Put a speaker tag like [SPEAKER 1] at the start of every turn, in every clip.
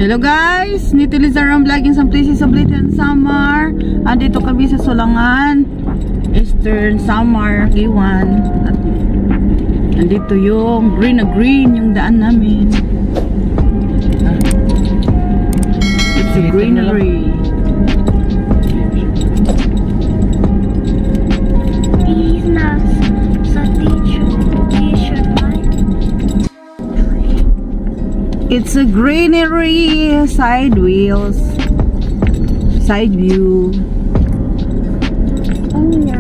[SPEAKER 1] Hello guys, Nito, Liza vlogging some places of Liza and Samar. Andito kami sa Sulangan, Eastern Samar, Iwan. At andito yung green na green yung daan namin. It's a greenery.
[SPEAKER 2] He's not sa t-shirt, right?
[SPEAKER 1] It's a greenery, side wheels, side view.
[SPEAKER 2] Oh yeah.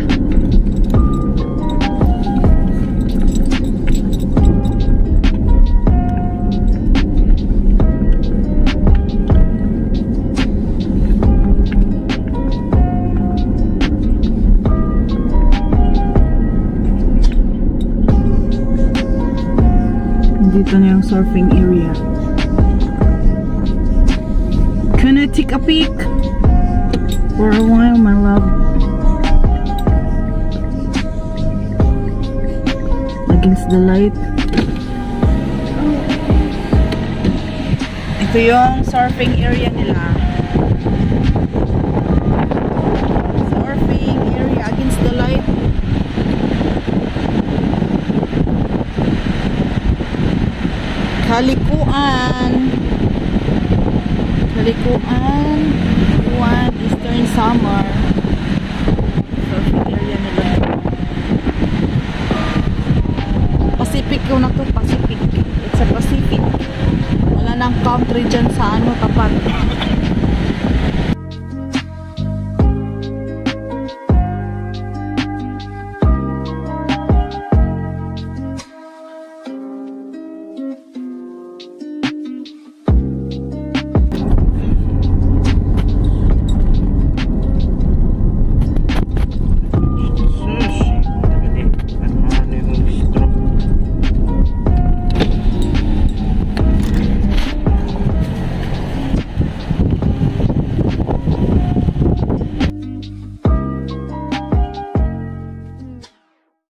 [SPEAKER 1] Dito na yung surfing area. Can I take a peek? For a while, my love. Against the light. Ito yung surfing area nila. Surfing area against the light. Kalikuan.